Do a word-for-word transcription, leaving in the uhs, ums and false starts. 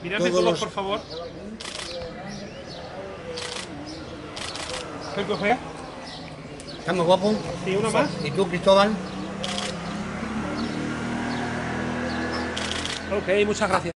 Miradme todos todos, los... por favor. ¿Qué coge? ¿Está muy guapo? Sí, uno más. ¿Y tú, Cristóbal? Ok, muchas gracias.